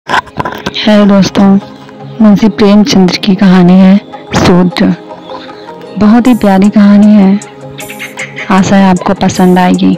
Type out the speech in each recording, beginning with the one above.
Hello दोस्तों, मुंशी प्रेमचंद्र की कहानी है शूद्र। बहुत ही प्यारी कहानी है, आशा है आपको पसंद आएगी।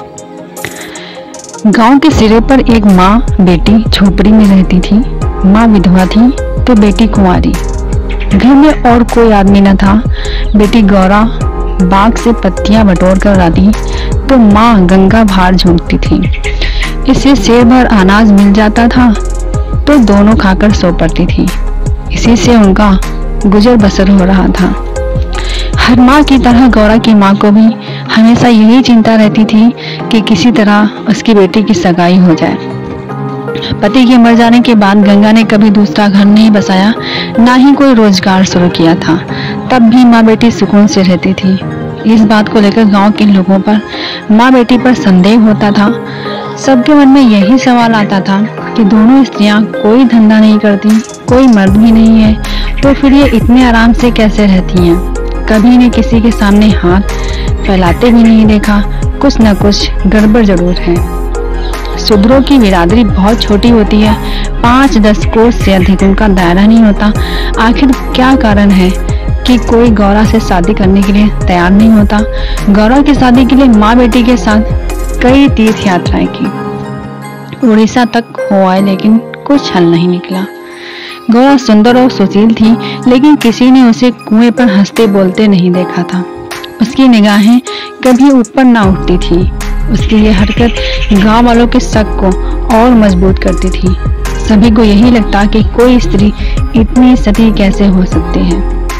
गांव के सिरे पर एक माँ बेटी झोपड़ी में रहती थी। माँ विधवा थी तो बेटी कुंवारी। घर में और कोई आदमी न था। बेटी गौरा बाग से पत्तियां बटोर कर लाती तो माँ गंगा भार झोंकती थी। इसे सेर भर अनाज मिल जाता था तो दोनों खाकर सो पड़ती थी। इसी से उनका गुजर बसर हो रहा था। हर माँ की तरह गौरा की माँ को भी हमेशा यही चिंता रहती थी कि किसी तरह उसकी बेटी की सगाई हो जाए। पति के मर जाने के बाद गंगा ने कभी दूसरा घर नहीं बसाया, ना ही कोई रोजगार शुरू किया था। तब भी माँ बेटी सुकून से रहती थी। इस बात को लेकर गांव के लोगों पर माँ बेटी पर संदेह होता था। सबके मन में यही सवाल आता था कि दोनों स्त्रियां कोई धंधा नहीं करती, कोई मर्द भी नहीं है, तो फिर ये इतने आराम से कैसे रहती हैं? कभी ने किसी के सामने हाथ फैलाते भी नहीं देखा। कुछ न कुछ गड़बड़ जरूर है। शूद्रों की बिरादरी बहुत छोटी होती है, 5-10 कोस से अधिक उनका दायरा नहीं होता। आखिर क्या कारण है कि कोई गौरा से शादी करने के लिए तैयार नहीं होता? गौरा की शादी के लिए माँ बेटी के साथ कई तीर्थ यात्राएं की, उड़ीसा तक हो आए, लेकिन कुछ हल नहीं निकला। गौरा सुंदर और सुशील थी, लेकिन किसी ने उसे कुएं पर हंसते बोलते नहीं देखा था। उसकी निगाहें कभी ऊपर ना उठती थी। उसकी ये हरकत गांव वालों के शक को और मजबूत करती थी। सभी को यही लगता कि कोई स्त्री इतनी सती कैसे हो सकती है।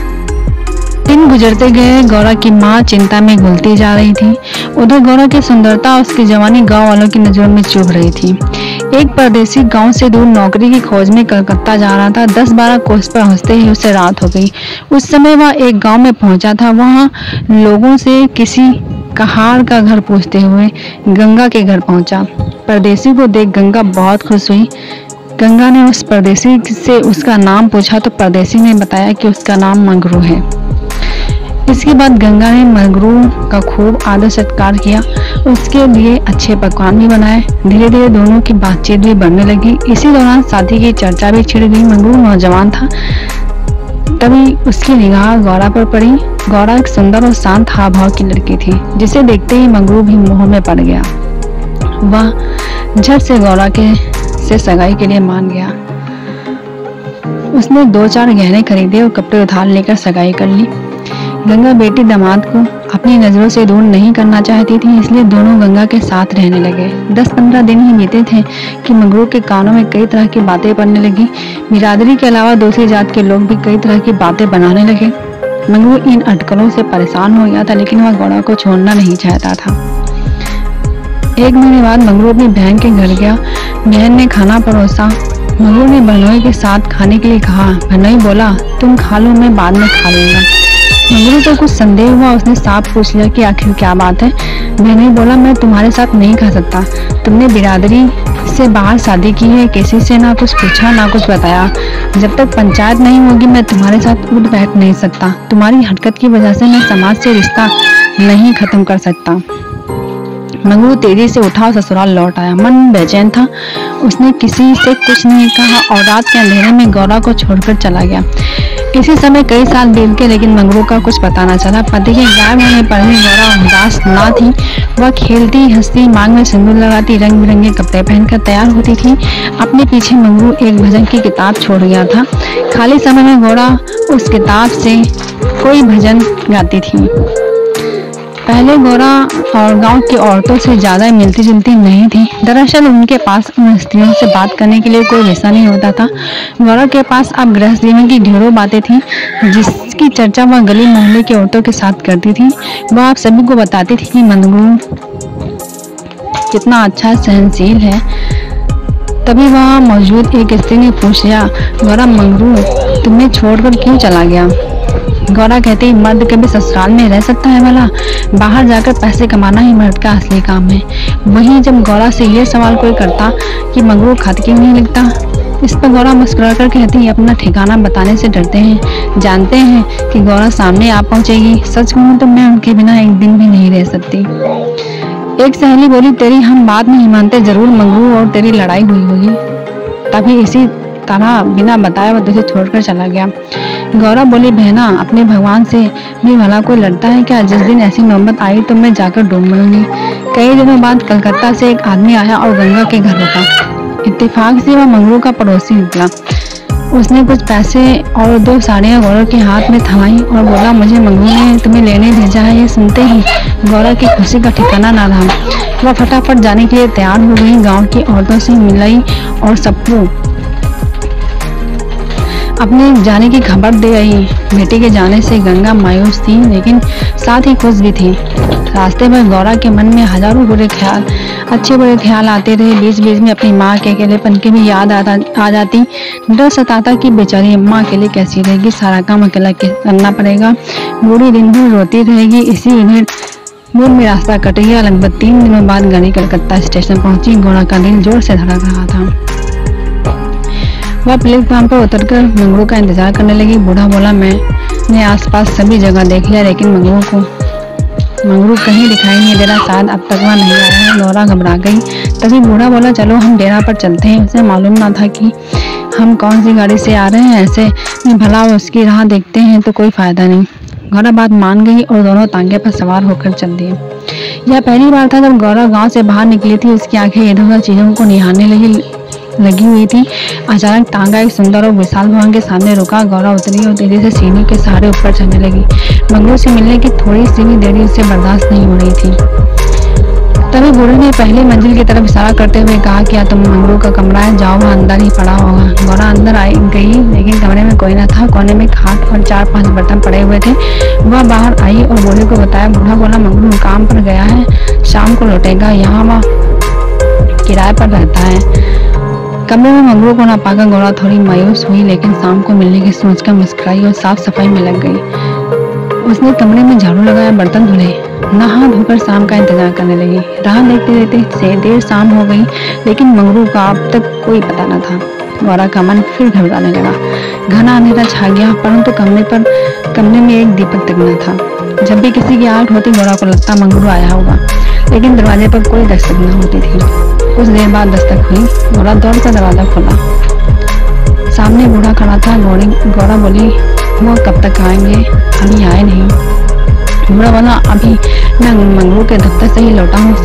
दिन गुजरते गए, गौरा की माँ चिंता में घुलती जा रही थी। उधर गौरा की सुंदरता और उसकी जवानी गांव वालों की नजरों में चुभ रही थी। एक परदेसी गांव से दूर नौकरी की खोज में कलकत्ता जा रहा था। 10-12 कोस पर पहुंचते ही उसे रात हो गई। उस समय वह एक गांव में पहुंचा था। वहां लोगों से किसी कहार का घर पूछते हुए गंगा के घर पहुंचा। परदेसी को देख गंगा बहुत खुश हुई। गंगा ने उस परदेसी से उसका नाम पूछा तो परदेसी ने बताया कि उसका नाम मंगरू है। इसके बाद गंगा ने मंगरू का खूब आदर सत्कार किया, उसके लिए अच्छे पकवान भी बनाए। धीरे धीरे दोनों की बातचीत भी बढ़ने लगी। इसी दौरान शादी की चर्चा भी छिड़ गई। मंगरू नौजवान था, तभी उसकी निगाह गौरा पर पड़ी। गौरा एक सुंदर और शांत हाव भाव की लड़की थी, जिसे देखते ही मंगरू भी मोह में पड़ गया। वह झट से गौरा से सगाई के लिए मान गया। उसने 2-4 गहने खरीदे और कपड़े उधार लेकर सगाई कर ली। गंगा बेटी दामाद को अपनी नजरों से दूर नहीं करना चाहती थी, इसलिए दोनों गंगा के साथ रहने लगे। 10-15 दिन ही बीते थे कि मंगरू के कानों में कई तरह की बातें पड़ने लगी। बिरादरी के अलावा दूसरी जात के लोग भी कई तरह की बातें बनाने लगे। मंगरू इन अटकलों से परेशान हो गया था, लेकिन वह गौरा को छोड़ना नहीं चाहता था। 1 महीने बाद मंगरू अपनी बहन के घर गया। बहन ने खाना परोसा। मंगरू ने बहनोई के साथ खाने के लिए कहा। बहनोई बोला, तुम खा लो, मैं बाद में खा लूंगा। मंगरू को कुछ संदेह हुआ। उसने साफ पूछ लिया कि आखिर क्या बात है। मैंने बोला, मैं तुम्हारे साथ नहीं खा सकता। तुमने बिरादरी से बाहर शादी की है, किसी से ना कुछ पूछा ना कुछ बताया। जब तक पंचायत नहीं होगी मैं तुम्हारे साथ उठ बैठ नहीं सकता। तुम्हारी हरकत की वजह से मैं समाज से रिश्ता नहीं खत्म कर सकता। मंगरू तेजी से उठा और ससुराल लौट आया। मन बेचैन था। उसने किसी से कुछ नहीं कहा और रात के अंधेरे में गौरा को छोड़कर चला गया। इसी समय कई साल बीत गए, लेकिन मंगरू का कुछ पता न चला। पति के गायब होने पर भी गौरा उदास ना थी। वह खेलती हंसती, मांग में सिंदूर लगाती, रंग बिरंगे कपड़े पहनकर तैयार होती थी। अपने पीछे मंगरू एक भजन की किताब छोड़ गया था। खाली समय में गौरा उस किताब से कोई भजन गाती थी। पहले गौरा और गांव की औरतों से ज्यादा मिलती जुलती नहीं थी। दरअसल उनके पास उन स्त्रियों से बात करने के लिए कोई विषय नहीं होता था। गौरा के पास अब गृहस्थ जीवन की ढेरों बातें थी, जिसकी चर्चा वह गली मोहल्ले की औरतों के साथ करती थी। वह आप सभी को बताती थी कि मंगरू कितना अच्छा सहनशील है। तभी वहाँ मौजूद एक स्त्री ने पूछ लिया, गौरा, मंगरू तुम्हें छोड़कर क्यों चला गया? गौरा कहती, मर्द कभी ससुराल में रह सकता है भला? बाहर जाकर पैसे कमाना ही मर्द का असली काम है। वहीं जब गौरा से यह सवाल कोई करता कि मंगरू खत क्यों नहीं लिखता, इस पर गौरा मुस्कुराकर कहती, अपना ठिकाना बताने से डरते हैं, जानते हैं कि गौरा सामने आ पहुंचेगी। सच कहूं तो मैं उनके बिना एक दिन भी नहीं रह सकती। एक सहेली बोली, तेरी हम बात नहीं मानते, जरूर मंगरू और तेरी लड़ाई हुई होगी। तभी इसी तरह बिना बताए वो उसे छोड़कर चला गया। गौरा बोली, बहना, अपने भगवान से भी भला कोई लड़ता है क्या? जिस दिन ऐसी नौबत आई तो मैं जाकर डूब मरूंगी। कई दिनों बाद कलकत्ता से एक आदमी आया और गंगा के घर रुका। इत्तेफाक से वह मंगरू का पड़ोसी निकला। उसने कुछ पैसे और 2 साड़ियाँ गौरा के हाथ में थमाई और बोला, मुझे मंगरू ने तुम्हें लेने भेजा है। ये सुनते ही गौरा की खुशी का ठिकाना ना रहा। वह फटाफट जाने के लिए तैयार हो गई। गांव की औरतों से मिलाई और सबको अपने जाने की खबर दे आई। बेटी के जाने से गंगा मायूस थी, लेकिन साथ ही खुश भी थी। रास्ते में गौरा के मन में हजारों अच्छे बुरे ख्याल आते रहे। बीच बीच में अपनी माँ के अकेलेपन की भी याद आ जाती। डर सताता कि बेचारी अम्मा अकेले कैसी रहेगी, सारा काम अकेला करना पड़ेगा। बूढ़ी दिन भर रोती रहेगी। इसी मूड में रास्ता कट गया। लगभग 3 दिनों बाद गाड़ी कलकत्ता स्टेशन पहुंची। गौरा का दिल जोर से धड़क रहा था। वह प्लेटफॉर्म पर उतरकर मंगरू का इंतजार करने लगी। बूढ़ा बोला, मैंने आसपास सभी जगह देख लिया, लेकिन मंगरू कहीं दिखाई नहीं दे रहा। शायद अब तक वह नहीं आया है। गौरा घबरा गई। तभी बूढ़ा बोला, चलो हम डेरा पर चलते हैं। उसे मालूम ना था कि हम कौन सी गाड़ी से आ रहे हैं। ऐसे में भला उसकी राह देखते हैं तो कोई फायदा नहीं। गौरा बात मान गई और दोनों तांगे पर सवार होकर चल दिए। यह पहली बार था जब गौरा गांव से बाहर निकली थी। उसकी आंखें इधर उधर चीजों को निहारने लगी हुई थी। अचानक तांगा एक सुंदर और विशाल भवन के सामने रुका। गौरा उतरी और तेजी से सीढ़ी के सहारे ऊपर चढ़ने लगी। मंगरू से मिलने की थोड़ी सी भी देरी उसे बर्दाश्त नहीं हो रही थी। तभी बूढ़े ने पहली मंजिल की तरफ इशारा करते हुए कहा, क्या तुम मंगरू का कमरा है? जाओ, वह अंदर ही पड़ा होगा। गौरा अंदर गई, लेकिन कमरे में कोई न था। कोने में खाट और 4-5 बर्तन पड़े हुए थे। वह बाहर आई और बूढ़े को बताया। बूढ़ा बोला, मंगरू काम पर गया है, शाम को लौटेगा। यहाँ वह किराए पर रहता है। कमरे में मंगरू को न पाकर गौरा थोड़ी मायूस हुई, लेकिन शाम को मिलने की सोचकर मुस्कुराई और साफ सफाई में लग गई। उसने कमरे में झाड़ू लगाया, बर्तन धुले, नहा धोकर शाम का इंतजार करने लगी। राह देखते देखते देर शाम हो गई, लेकिन मंगरू का अब तक कोई पता न था। गौरा का मन फिर घबराने लगा। घना अंधेरा छा गया, परंतु कमरे में एक दीपक तक न था। जब भी किसी की आहट होती, गौरा को लगता मंगरू आया होगा, लेकिन दरवाजे पर कोई दस्तक न होती थी। कुछ देर बाद दस्तक हुई। गौरा दौड़कर दरवाजा खोला। सामने बूढ़ा खड़ा था। गौरा बोली, वो कब तक आएंगे? अभी आए नहीं। बूढ़ा बोला, अभी मैं मंगरू के दफ्तर से ही लौटा हूँ।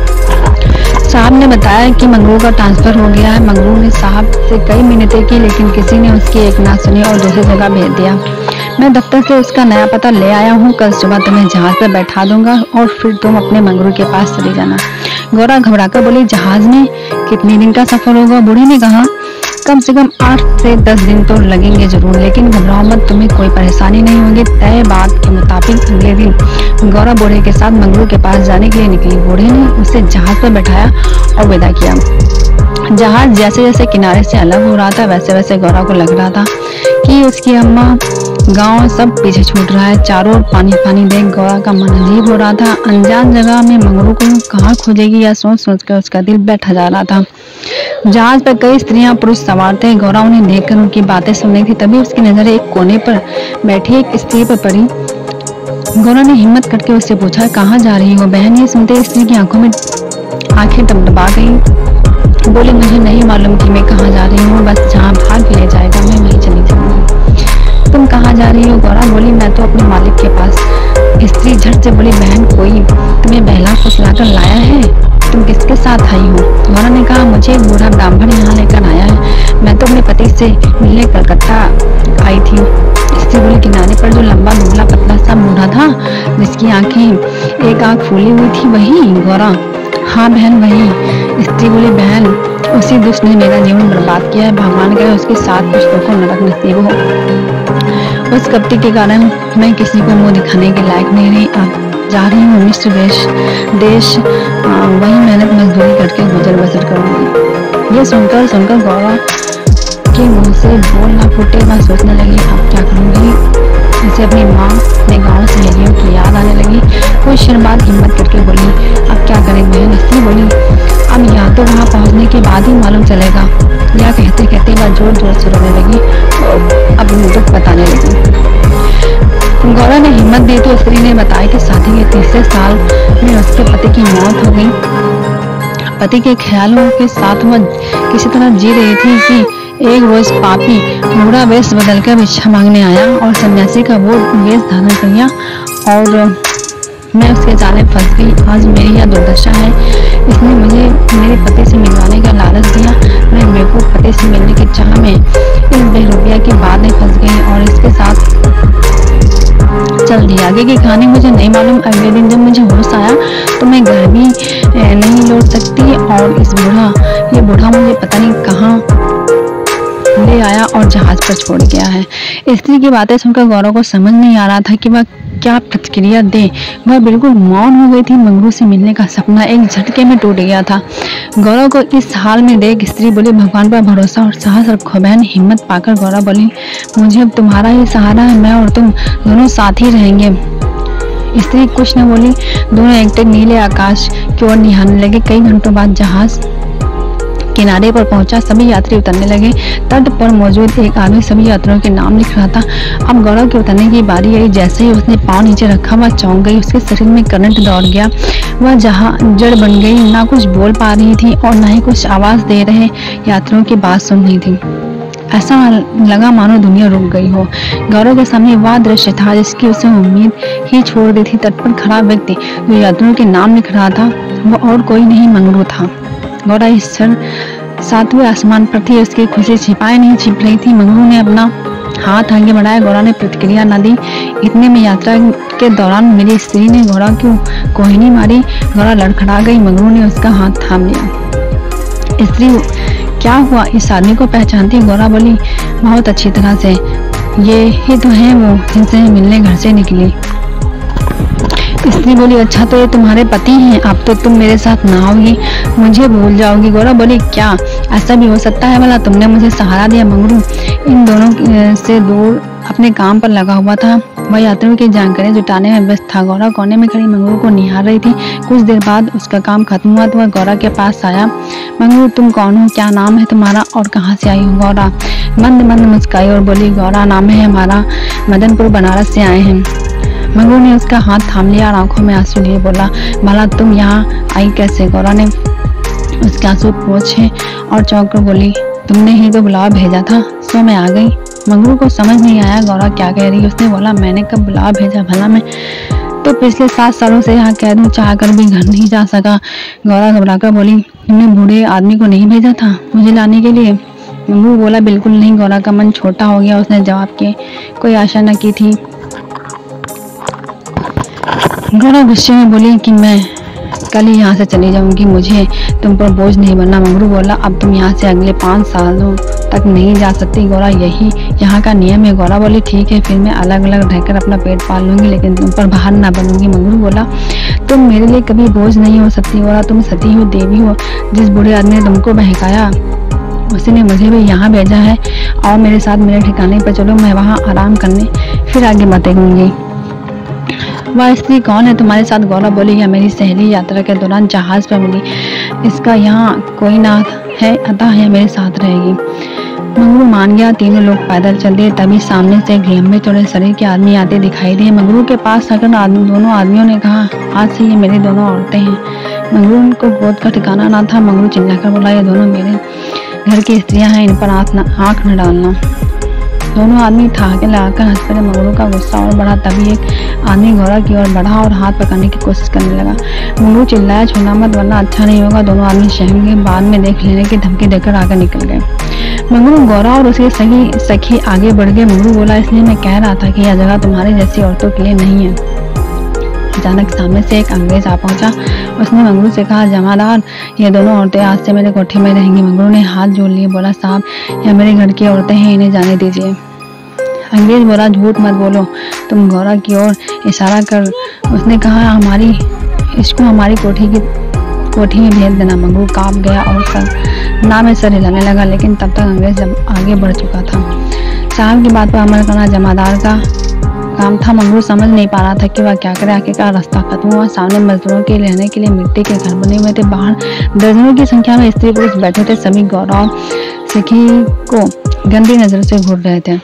साहब ने बताया कि मंगरू का ट्रांसफर हो गया है। मंगरू ने साहब से कई मिन्नतें की, लेकिन किसी ने उसकी एक ना सुनी और दूसरी जगह भेज दिया। मैं दफ्तर से उसका नया पता ले आया हूँ। कल सुबह तुम्हें जहाज पर बैठा दूंगा और फिर तुम अपने मंगरू के पास चली जाना। गौरा घबराकर बोली, जहाज में कितने दिन का सफर होगा? बूढ़े ने कहा, कम से कम 8 से 10 दिन तो लगेंगे जरूर, लेकिन घबराओ मत, तुम्हें कोई परेशानी नहीं होगी। तय बात के मुताबिक अगले दिन गौरा बूढ़े के साथ मंगरू के पास जाने के लिए निकली। बूढ़े ने उसे जहाज पर बैठाया और विदा किया। जहाज जैसे जैसे किनारे से अलग हो रहा था, वैसे वैसे गौरा को लग रहा था कि उसकी अम्मा, गांव सब पीछे छूट रहा है। चारों ओर पानी पानी देख गौरा का मन अजीब हो रहा था। अनजान जगह में मंगरू को कहाँ खोजेगी, या सोच सोच कर उसका दिल बैठा जा रहा था। जहाज पर कई स्त्रियां पुरुष सवार थे। गौरा उन्हें देखकर उनकी बातें सुन रही थी। तभी उसकी नजर एक कोने पर बैठी एक स्त्री पर पड़ी। गौरा ने हिम्मत करके उससे पूछा, कहाँ जा रही हो बहन? ये सुनते स्त्री की आंखों में आंखें टमटमा गई। बोली, मुझे नहीं मालूम कि मैं कहाँ जा रही हूँ, बस जहाँ भाग ले जाएगा मैं वहीं चली जाऊंगी। तुम कहाँ जा रही हो? गौरा बोली, मैं तो अपने मालिक के पास। स्त्री झट से बोली, बहन कोई तुम्हें बहला फुसलाकर लाया है? तुम किसके साथ आई हो? गौरा ने कहा, मुझे एक बूढ़ा ब्राह्मण यहाँ लेकर आया है। मैं तो अपने पति से मिलने कलकत्ता आई थी। स्त्री बोली, किनारे पर जो लंबा दुबला पतला सा बूढ़ा था, जिसकी आंखें एक आंख फूली हुई थी, वही? गौरा, हाँ बहन वही। स्त्री बोली, बहन उसी दुष्ट ने मेरा जीवन बर्बाद किया है। भगवान करे उसके 7 पुश्तों को नरक नसीब हो। उस कपटी के कारण मैं किसी को मुंह दिखाने के लायक नहीं रही। अब जा रही हूँ मिस्र देश वही मेहनत मजदूरी करके गुजर बसर करूँगी। ये सुनकर गौरा के मुंह से बोल ना फूटे। मैं सोचने लगी, अब क्या करूँगी? इसे अपनी माँ ने गाँव सहेलियों की याद आने लगी। कुछ क्षण बाद हिम्मत करके बोली, अब क्या करें बहन? स्त्री बोली, अब यहाँ तो वहाँ पहुँचने के बाद ही मालूम चलेगा। यह कहते कहते वह जोर जोर से रोने लगी और अपनी दुख बताने लगी। गौरा ने हिम्मत दी तो स्त्री ने बताया कि शादी के 3 साल में उसके पति की मौत हो गई पति के ख्यालों के साथ वह किसी तरह जी रही थी कि एक रोज पापी बूढ़ा वेश बदलकर भिक्षा मांगने आया और सन्यासी का वो वेश धारण कर लिया और मैं उसके जाले फंस गई। आज मेरी यह दुर्दशा है। इसने मुझे मेरे पति से मिलवाने का लालच दिया। मैं बेवकूफ पति से मिलने की चाह में इस बेरुपया की बात में फंस गई और इसके साथ चल दी। आगे की कहानी मुझे नहीं मालूम। अगले दिन जब मुझे होश आया तो मैं घर भी नहीं लौट सकती और ये बूढ़ा मुझे पता नहीं कहाँ ले आया और जहाज पर छोड़ गया है। स्त्री की बातें सुनकर गौरव को समझ नहीं आ रहा था कि वह क्या प्रतिक्रिया दे। वह बिल्कुल मौन हो गई थी। मंगरू से मिलने का सपना एक झटके में टूट गया था। गौरव को इस हाल में देख स्त्री बोली, भगवान पर भरोसा और साहस रखो बहन। हिम्मत पाकर गौरव बोली, मुझे अब तुम्हारा ही सहारा है। मैं और तुम दोनों साथ ही रहेंगे। स्त्री कुछ न बोली। दोनों एकटक नीले आकाश की ओर निहारने लगे। कई घंटों बाद जहाज किनारे पर पहुंचा। सभी यात्री उतरने लगे। तट पर मौजूद एक आदमी सभी यात्रियों के नाम लिख रहा था। अब गौरव के उतरने की बारी आई। जैसे ही उसने पांव नीचे रखा वह चौंक गई। उसके शरीर में करंट दौड़ गया। वह जड़ बन गई। ना कुछ बोल पा रही थी और ना ही कुछ आवाज दे रहे यात्रियों की बात सुन रही थी। ऐसा लगा मानो दुनिया रुक गई हो। गौरव के सामने वह दृश्य था जिसकी उसे उम्मीद ही छोड़ दी थी। तट पर खड़ा व्यक्ति जो यात्रियों के नाम लिख रहा था वह और कोई नहीं मंगरू था। गौरव इस क्षण सातवें आसमान पर थी। उसकी खुशी छिपाए नहीं छिप रही थी। मंगरू ने अपना हाथ आगे बढ़ाया। गौरव ने प्रतिक्रिया न दी। इतने में यात्रा के दौरान मेरी स्त्री ने गौरव की कोहिनी मारी। गौरव लड़खड़ा गई। मंगरू ने उसका हाथ थाम लिया। स्त्री, क्या हुआ? इस आदमी को पहचानती? गौरव बोली, बहुत अच्छी तरह से। ये ही तो है वो जिनसे मिलने घर से निकली। स्त्री बोली, अच्छा तो ये तुम्हारे पति हैं। अब तो तुम मेरे साथ ना आओगी, मुझे भूल जाओगी। गौरव बोली, क्या ऐसा भी हो सकता है? भला तुमने मुझे सहारा दिया। मंगरू इन दोनों से दूर अपने काम पर लगा हुआ था। वह यात्रियों की जानकारी जुटाने में व्यस्त था। गौरव कोने में खड़ी मंगरू को निहार रही थी। कुछ देर बाद उसका काम खत्म हुआ तो वह गौरव के पास आया। मंगरू, तुम कौन हो? क्या नाम है तुम्हारा और कहाँ से आई हो? गौरव मंद मंद मुस्काई और बोली, गौरव नाम है हमारा, मदनपुर बनारस से आए हैं। मंगरू ने उसका हाथ थाम लिया और आंखों में आंसू लिए बोला, भला तुम यहाँ आई कैसे? गौरव ने उसके आंसू पोंछे और चौंक कर बोली, तुमने ही तो बुलावा भेजा था, सो मैं आ गई। मंगरू को समझ नहीं आया गौरव क्या कह रही है। उसने बोला, मैंने कब बुलावा भेजा? भला मैं तो पिछले 7 सालों से यहाँ कैद हूँ, चाह कर भी घर नहीं जा सका। गौरव घबराकर बोली, तुमने बूढ़े आदमी को नहीं भेजा था मुझे लाने के लिए? मंगरू बोला, बिल्कुल नहीं। गौरव का मन छोटा हो गया। उसने जवाब किए, कोई आशा न की थी। गौरव गुस्से में बोली कि मैं कल ही यहाँ से चली जाऊंगी, मुझे तुम पर बोझ नहीं बनना। मंगरू बोला, अब तुम यहाँ से अगले 5 सालों तक नहीं जा सकती। गौरव, यही यहाँ का नियम है। गौरव बोली, ठीक है, फिर मैं अलग अलग रहकर अपना पेट पाल लूंगी, लेकिन तुम पर बाहर ना बनूंगी। मंगरू बोला, तुम मेरे लिए कभी बोझ नहीं हो सकती। गौरव, तुम सती हो, देवी हो। जिस बूढ़े आदमी ने तुमको बहकाया उसी ने मुझे भी यहाँ भेजा है। और मेरे साथ मेरे ठिकाने पर चलो, मैं वहाँ आराम करने फिर आगे बातें करूंगी। वह स्त्री कौन है तुम्हारे साथ? गौरव बोली, यह मेरी सहेली यात्रा के दौरान जहाज पर मिली। इसका यहाँ कोई नाथ है, अतः यह मेरे साथ रहेगी। मंगरू मान गया। तीनों लोग पैदल चल दिए। तभी सामने से एक लंबे चौड़े शरीर के आदमी आते दिखाई दिए। मंगरू के पास आकर दोनों आदमियों ने कहा, आज से ये मेरी दोनों औरतें हैं। मंगरू को गोद का ठिकाना ना था। मंगरू चिल्लाकर बोला, ये दोनों मेरे घर की स्त्रियां हैं, इन पर आंख न डालना। दोनों आदमी ठहाके लगाकर हंस पड़े। मंगरू का गुस्सा और बढ़ा। तभी एक आदमी गौरव की ओर बढ़ा और हाथ पकड़ने की कोशिश करने लगा। मंगरू चिल्लाया, छूना मत वरना अच्छा नहीं होगा। दोनों आदमी शहर के बाद में देख लेने की धमकी देकर आगे निकल गए। मंगरू, गौरव और उसके सखी आगे बढ़ गए। मंगरू बोला, इसलिए मैं कह रहा था कि यह जगह तुम्हारी जैसी औरतों के लिए नहीं है। अचानक सामने से एक अंग्रेज आ पहुंचा। उसने मंगरू से कहा, जमादार, ये दोनों औरतें आज से मेरे कोठे में रहेंगी। मंगरू ने हाथ जोड़ लिए, बोला, साहब, यह मेरे घर की औरतें हैं, इन्हें जाने दीजिए। अंग्रेज बोला, झूठ मत बोलो। तुम गौरव की ओर इशारा कर उसने कहा, इसको हमारी कोठी में भेज देना। मंगरू कांप गया और ना में सर हिलाने लगा, लेकिन तब तक अंग्रेज आगे बढ़ चुका था। साहब की बात पर अमल करना जमादार का काम था। मंगरू समझ नहीं पा रहा था कि वह क्या करे। आखिरकार रास्ता खत्म हुआ। सामने मजदूरों के रहने के लिए मिट्टी के घर बने हुए थे। बाहर दर्जनों की संख्या में स्त्री पुरुष बैठे थे। सभी गौरव सखी को गंदी नजर से घूर रहे थे।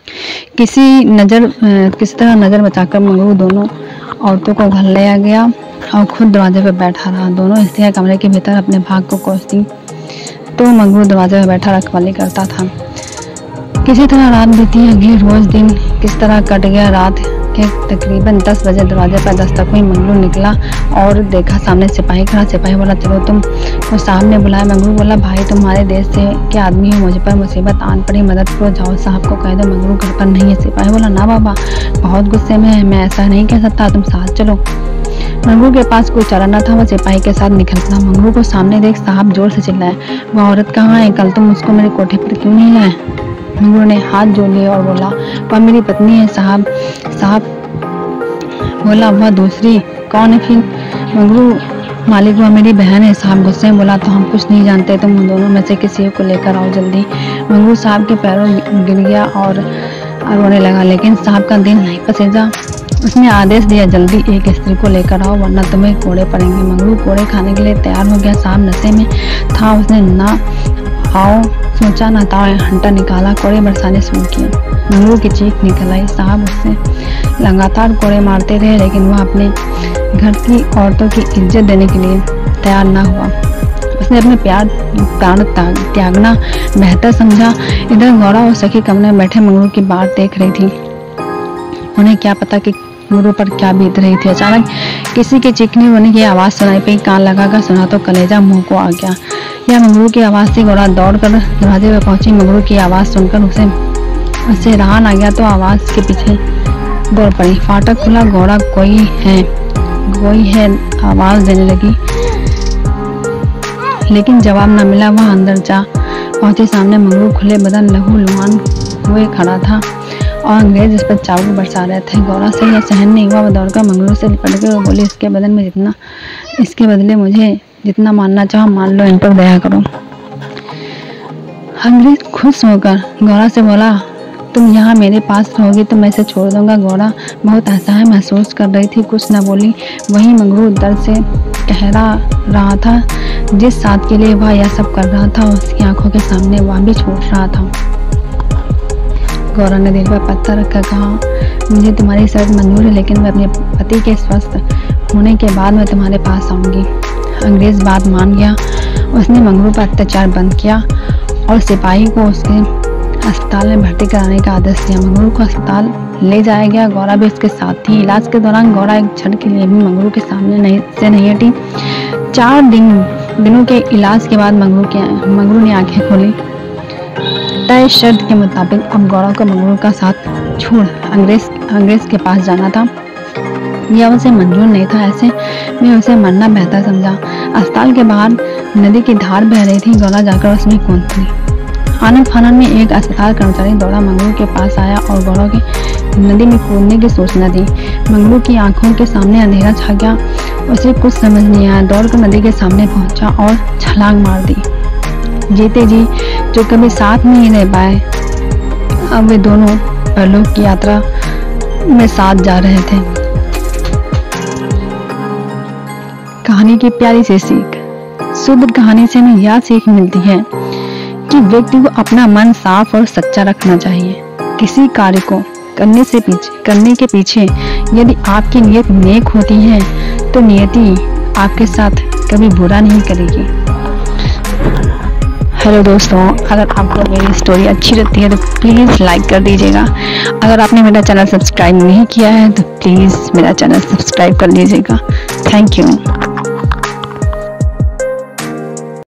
किसी तरह नजर बचाकर मंगरू दोनों औरतों को घर ले गया। और खुद दरवाजे पर बैठा रहा। दोनों स्त्रियां कमरे के भीतर अपने भाग को कोसती तो मंगरू दरवाजे पर बैठा रखवाली करता था। किसी तरह रात बीती। अगले रोज दिन किस तरह कट गया। रात के तकरीबन 10 बजे दरवाजे पर दस्तक हुई। मंगरू निकला और देखा सामने सिपाही खड़ा। सिपाही बोला, चलो तुम को साहब ने बुलाया। मंगरू बोला, भाई तुम्हारे देश से के आदमी हो, मुझ पर मुसीबत आन पड़ी, मदद करो, जाओ साहब को कह दो मंगरू घर पर नहीं है। सिपाही बोला, ना बाबा, बहुत गुस्से में है, मैं ऐसा नहीं कह सकता, तुम साथ चलो। मंगरू के पास कोई चारा न था, वह सिपाही के साथ निकल पड़ा। मंगरू को सामने देख साहब जोर से चिल्लाए, वह औरत कहाँ है? कल तुम उसको मेरे कोठे पर क्यों नहीं लाए? मंगरू ने हाथ जोड़ लिए और बोला, वह मेरी पत्नी है साहब। साहब बोला, वह दूसरी कौन है फिर? मंगरू, मालिक, वह मेरी बहन है। साहब गुस्से में बोला, तो हम कुछ नहीं जानते, तुम उन दोनों में से किसी को लेकर आओ जल्दी। मंगरू साहब के पैरों गिर गया और रोने लगा, लेकिन साहब का दिल नहीं पसेजा। उसने आदेश दिया, जल्दी एक स्त्री को लेकर आओ वरना तुम्हें कोड़े पड़ेंगे। मंगरू कोड़े खाने के लिए तैयार हो गया। साहब नशे में था, उसने ना आओ सोचा ना था, हंटा निकाला, कोड़े बरसाने शुरू किए। मंगरू की चीख निकल आई। साहब उससे लगातार कोड़े मारते रहे, लेकिन वह अपने घर की औरतों की इज्जत देने के लिए तैयार ना हुआ। उसने अपने प्राण त्यागना बेहतर समझा। इधर गौरा और सखी कमरे में बैठे मंगरू की बात देख रही थी। उन्हें क्या पता कि मंगरू पर क्या बीत रही थी। अचानक किसी के चीखने रोने की आवाज सुनाई पड़ी। कान लगाकर सुना तो कलेजा मुंह को आ गया। यह मंगरू की आवाज से। गौरा दौड़कर दरवाजे पर पहुंची। मंगरू की आवाज सुनकर उससे रहा ना गया तो आवाज के पीछे दौड़ पड़ी। फाटक खुला। गौरा कोई है आवाज देने लगी, लेकिन जवाब न मिला। वह अंदर जा पहुंचे। सामने मंगरू खुले बदन लहू लुहान हुए खड़ा था और अंग्रेज इस पर चाबुक बरसा रहे थे। गौरा से यह सहन नहीं हुआ। वह दौड़कर मंगरू से लिपट गई और बोली, इसके बदले मुझे जितना मानना चाहो मान लो, इन पर दया करो। अंग्रेज खुश होकर गौरा से बोला, तुम यहाँ मेरे पास रहोगी तो मैं इसे छोड़ दूंगा। गौरा बहुत असहाय महसूस कर रही थी, कुछ न बोली। वहीं मंगरू दर्द से कहरा रहा था। जिस साथ के लिए वह यह सब कर रहा था, उसकी आंखों के सामने वह भी छूट रहा था। गौरा ने दिल पर पत्थर रखकर कहा, मुझे तुम्हारी शर्त मंजूर है, लेकिन मैं अपने पति के स्वस्थ होने के बाद मैं तुम्हारे पास आऊंगी। अंग्रेज बात मान गया। उसने मंगरू पर अत्याचार बंद किया और सिपाही को उसके अस्पताल में भर्ती कराने का आदेश दिया। मंगरू को अस्पताल ले जाया गया। गौरा भी उसके साथ थी। इलाज के दौरान गौरा एक क्षण के लिए भी मंगरू के सामने नहीं हटी। 4 दिनों के इलाज के बाद मंगरू ने आंखें खोली। तय शर्त के मुताबिक अब गौरा को मंगरू का साथ छोड़ अंग्रेज के पास जाना था। यह उसे मंजूर नहीं था। ऐसे में उसे मरना बेहतर समझा। अस्पताल के बाहर नदी की धार बह रही थी। गौरा जाकर उसमें कूदी। आनन फानन में एक अस्पताल कर्मचारी दौड़ा मंगरू के पास आया और गौरा के नदी में कूदने की सूचना दी। मंगरू की आंखों के सामने अंधेरा छा गया। उसे कुछ समझ नहीं आया। दौड़कर नदी के सामने पहुंचा और छलांग मार दी। जीते जी जो कभी साथ नहीं रह पाए, अब वे दोनों परलोक की यात्रा में साथ जा रहे थे। कहानी की प्यारी सी सीख। सुंदर कहानी से हमें यह सीख मिलती है कि व्यक्ति को अपना मन साफ और सच्चा रखना चाहिए। किसी कार्य को करने के पीछे यदि आपकी नियत नेक होती है तो नियति आपके साथ कभी बुरा नहीं करेगी। हेलो दोस्तों, अगर आपको मेरी स्टोरी अच्छी लगती है तो प्लीज़ लाइक कर दीजिएगा। अगर आपने मेरा चैनल सब्सक्राइब नहीं किया है तो प्लीज़ मेरा चैनल सब्सक्राइब कर लीजिएगा। Thank you.